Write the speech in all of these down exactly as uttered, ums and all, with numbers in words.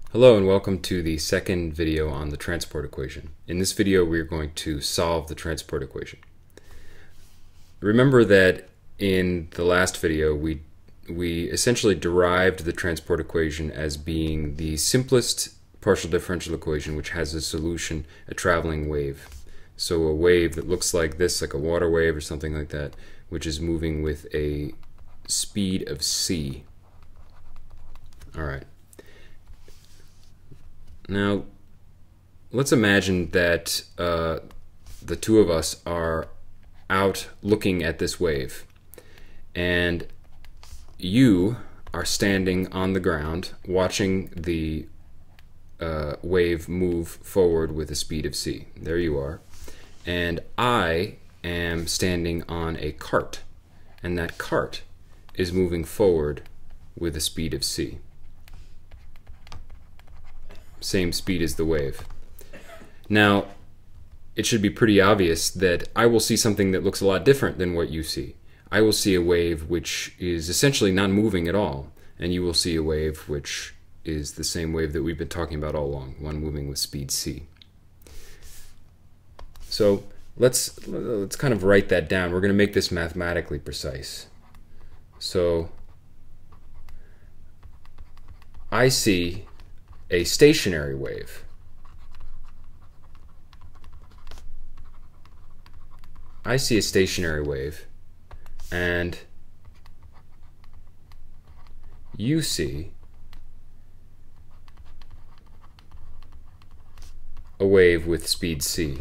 Hello and welcome to the second video on the transport equation. In this video we are going to solve the transport equation. Remember that in the last video we we essentially derived the transport equation as being the simplest partial differential equation which has a solution, a traveling wave. So a wave that looks like this, like a water wave or something like that, which is moving with a speed of c. Alright. Now, let's imagine that uh, the two of us are out looking at this wave, and you are standing on the ground watching the uh, wave move forward with a speed of c. There you are. And I am standing on a cart, and that cart is moving forward with a speed of c. Same speed as the wave. Now, it should be pretty obvious that I will see something that looks a lot different than what you see. I will see a wave which is essentially not moving at all, and you will see a wave which is the same wave that we've been talking about all along, one moving with speed c. So let's let's kind of write that down. We're going to make this mathematically precise. So I see a stationary wave. I see a stationary wave, and you see a wave with speed c.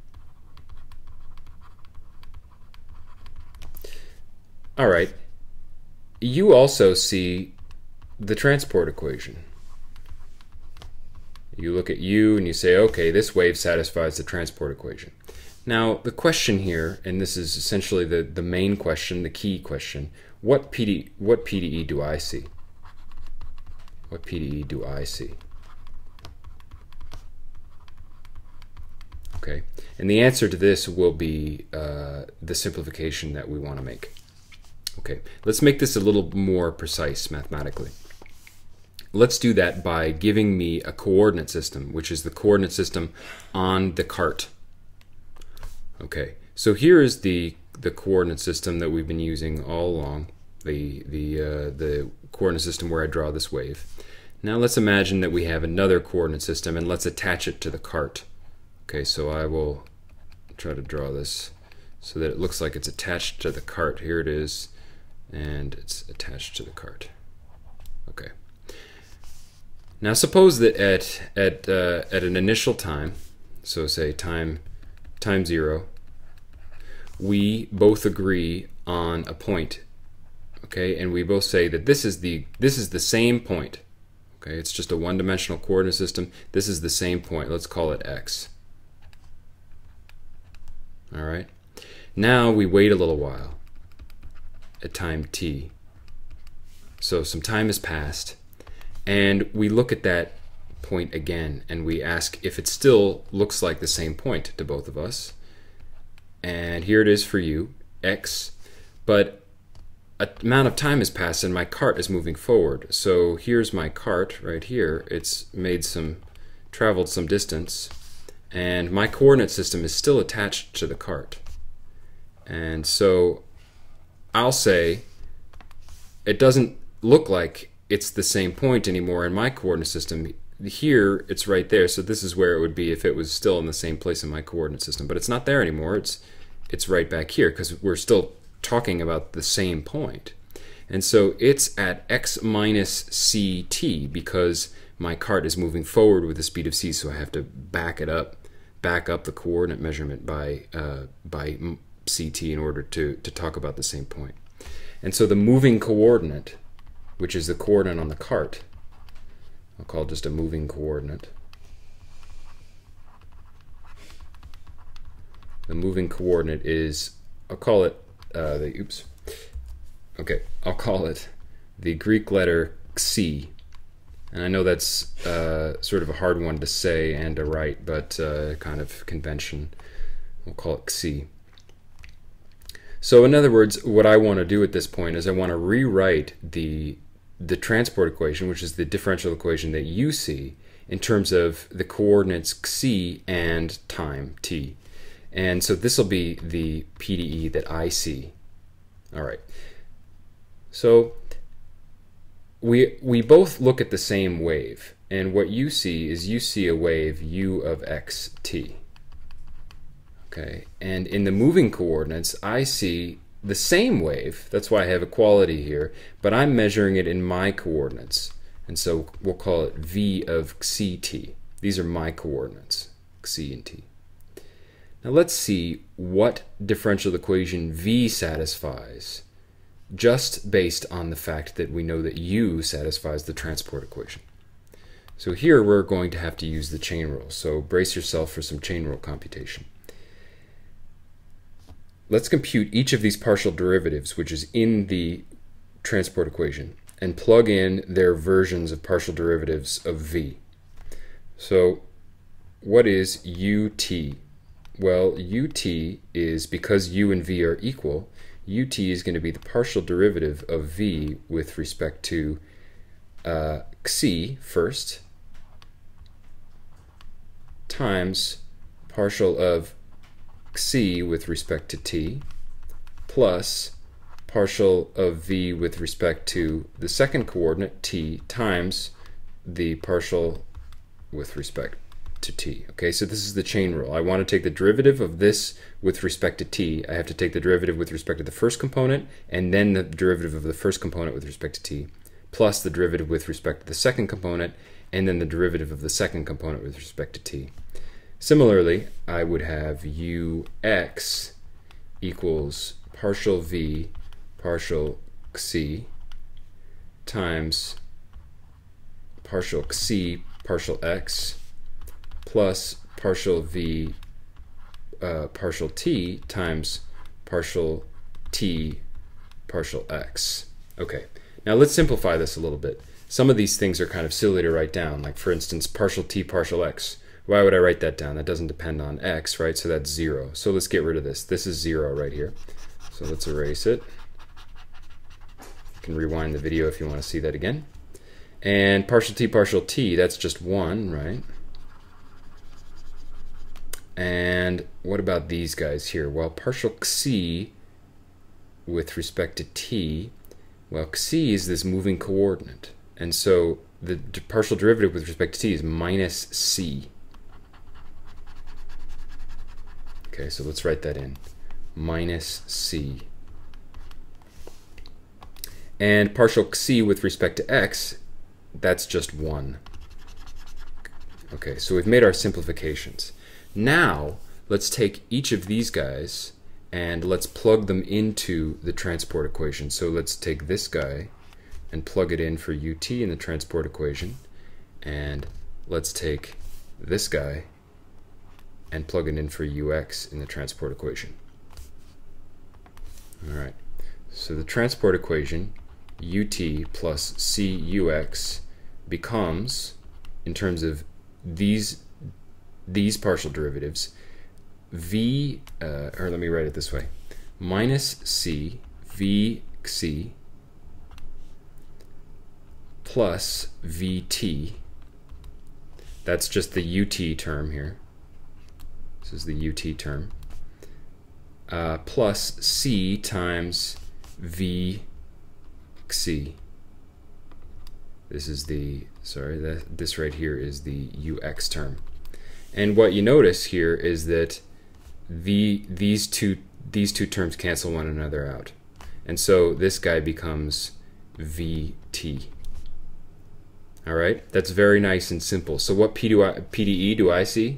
All right. You also see the transport equation. You look at u and you say, okay, this wave satisfies the transport equation. Now, the question here, and this is essentially the, the main question, the key question, what P D, what P D E do I see? What P D E do I see? Okay, and the answer to this will be uh, the simplification that we want to make. Okay, let's make this a little more precise mathematically. Let's do that by giving me a coordinate system, which is the coordinate system on the cart. Okay, so here is the the coordinate system that we've been using all along, the the uh, the coordinate system where I draw this wave. Now let's imagine that we have another coordinate system, and let's attach it to the cart. Okay, so I will try to draw this so that it looks like it's attached to the cart. Here it is, and it's attached to the cart. Okay. Now suppose that at at uh, at an initial time, so say time time zero, we both agree on a point, okay, and we both say that this is the this is the same point. Okay, it's just a one-dimensional coordinate system. This is the same point. Let's call it x. All right. Now we wait a little while at time t. So some time has passed. And we look at that point again, and we ask if it still looks like the same point to both of us. And here it is for you, x, but an amount of time has passed and my cart is moving forward. So here's my cart right here. It's made some, traveled some distance, and my coordinate system is still attached to the cart. And so I'll say it doesn't look like it's the same point anymore in my coordinate system. Here it's right there, so this is where it would be if it was still in the same place in my coordinate system, but it's not there anymore. It's it's right back here because we're still talking about the same point. And so it's at x minus ct because my cart is moving forward with the speed of c, so I have to back it up, back up the coordinate measurement by uh, by ct in order to, to talk about the same point. And so the moving coordinate, which is the coordinate on the cart, I'll call it just a moving coordinate. The moving coordinate is, I'll call it uh, the, oops, okay, I'll call it the Greek letter xi. And I know that's uh, sort of a hard one to say and to write, but uh, kind of convention. We'll call it xi. So in other words, what I want to do at this point is I want to rewrite the the transport equation, which is the differential equation that you see, in terms of the coordinates xi and time t. And so this will be the P D E that I see. All right. So we, we both look at the same wave. And what you see is you see a wave u of xt. Okay. And in the moving coordinates, I see the same wave. That's why I have equality here. But I'm measuring it in my coordinates. And so we'll call it v of xt. These are my coordinates, xi and t. Now let's see what differential equation v satisfies, just based on the fact that we know that u satisfies the transport equation. So here we're going to have to use the chain rule. So brace yourself for some chain rule computation. Let's compute each of these partial derivatives, which is in the transport equation, and plug in their versions of partial derivatives of v. So what is ut? Well, ut is, because u and v are equal, ut is going to be the partial derivative of v with respect to uh, xi first, times partial of xi with respect to t, plus partial of v with respect to the second coordinate t times the partial with respect to t. Okay, so this is the chain rule. I want to take the derivative of this with respect to t. I have to take the derivative with respect to the first component, and then the derivative of the first component with respect to t, plus the derivative with respect to the second component, and then the derivative of the second component with respect to t. Similarly, I would have ux equals partial v partial xi times partial xi partial x plus partial v uh, partial t times partial t partial x. Okay, now let's simplify this a little bit. Some of these things are kind of silly to write down, like for instance partial t partial x. Why would I write that down? That doesn't depend on x, right? So that's zero. So let's get rid of this. This is zero right here. So let's erase it. You can rewind the video if you want to see that again. And partial t partial t, that's just one, right? And what about these guys here? Well, partial xi with respect to t, well, xi is this moving coordinate. And so the partial derivative with respect to t is minus c. Okay, so let's write that in. Minus c. And partial xi with respect to x, that's just one. Okay, so we've made our simplifications. Now, let's take each of these guys and let's plug them into the transport equation. So let's take this guy and plug it in for ut in the transport equation. And let's take this guy and plug it in for ux in the transport equation. All right, so the transport equation, ut plus cux, becomes, in terms of these these partial derivatives, v, uh, or let me write it this way, minus c v xi plus vt, that's just the ut term here, this is the ut term, uh, plus c times v xi. This is the, sorry, that, this right here is the ux term. And what you notice here is that the these two these two terms cancel one another out. And so this guy becomes vt. All right, that's very nice and simple. So what P do I, P D E do I see?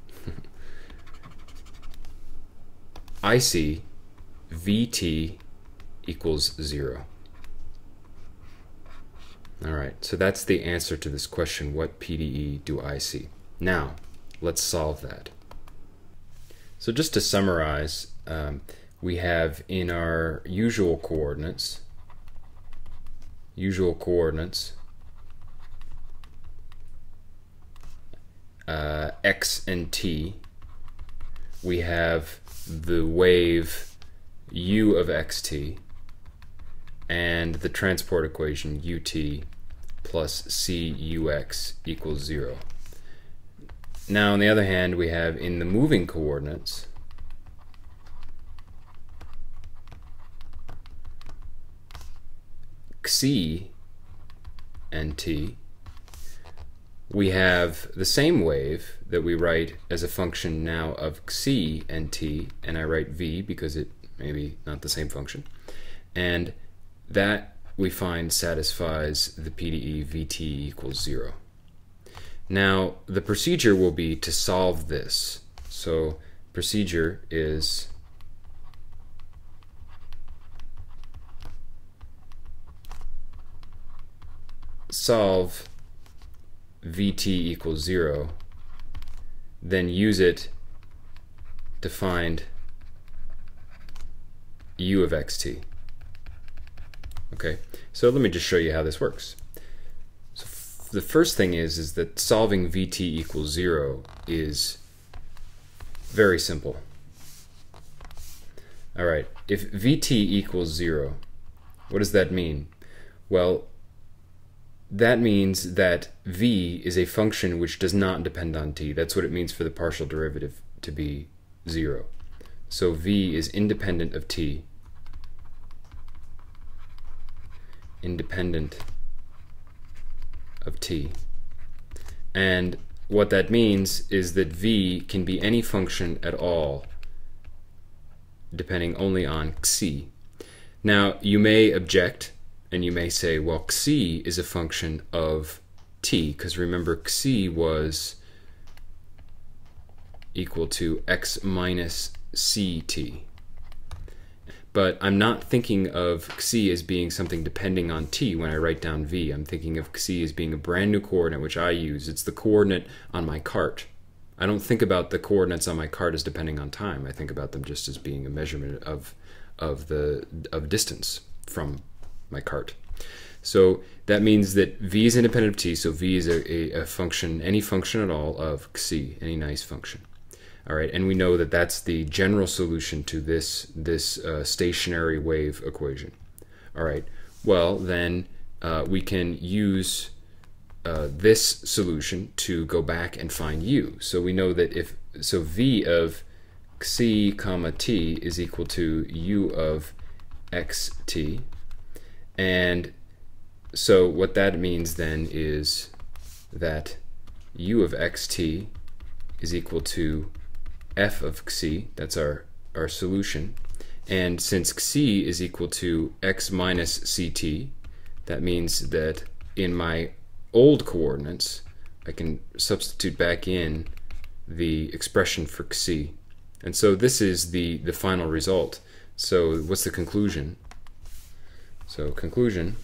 I see vt equals zero. All right, so that's the answer to this question, what P D E do I see? Now, let's solve that. So just to summarize, um, we have in our usual coordinates, usual coordinates, uh, x and t, we have the wave u of xt, and the transport equation ut plus cux equals zero. Now on the other hand, we have in the moving coordinates xi and t, we have the same wave that we write as a function now of xi and t, and I write v because it maybe not the same function, and that we find satisfies the P D E vt equals zero. Now the procedure will be to solve this. So procedure is solve vt equals zero, then use it to find u of xt. Okay, so let me just show you how this works. So f the first thing is is that solving vt equals zero is very simple. All right, if vt equals zero, what does that mean? Well, that means that v is a function which does not depend on t. That's what it means for the partial derivative to be zero. So v is independent of t. Independent of t. And what that means is that v can be any function at all, depending only on xi. Now, you may object, and you may say, well, xi is a function of t, because remember, xi was equal to x minus ct. But I'm not thinking of xi as being something depending on t when I write down v. I'm thinking of xi as being a brand new coordinate which I use. It's the coordinate on my cart. I don't think about the coordinates on my cart as depending on time. I think about them just as being a measurement of of the of distance from my cart. So that means that v is independent of t, so v is a, a, a function, any function at all of xi, any nice function. All right, and we know that that's the general solution to this this uh, stationary wave equation. All right, well then uh, we can use uh, this solution to go back and find u. So we know that if so, v of xi comma t is equal to u of xt, and so what that means then is that u of xt is equal to f of xi, that's our, our solution, and since xi is equal to x minus ct, that means that in my old coordinates I can substitute back in the expression for xi, and so this is the, the final result. So what's the conclusion? So conclusion,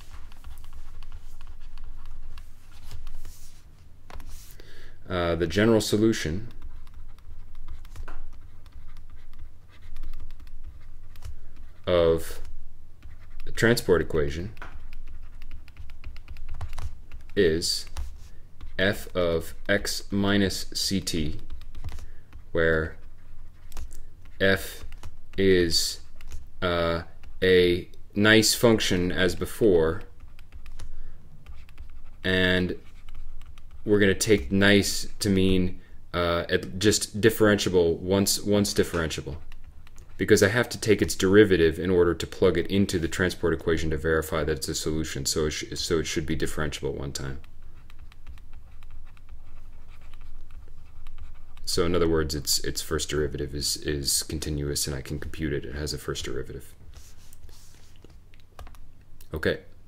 uh, the general solution of the transport equation is f of x minus ct, where f is uh, a nice function as before, and we're going to take nice to mean uh, at just differentiable once once differentiable, because I have to take its derivative in order to plug it into the transport equation to verify that it's a solution. So it, sh so it should be differentiable one time. So in other words, its its first derivative is is continuous, and I can compute it. It has a first derivative. Okay.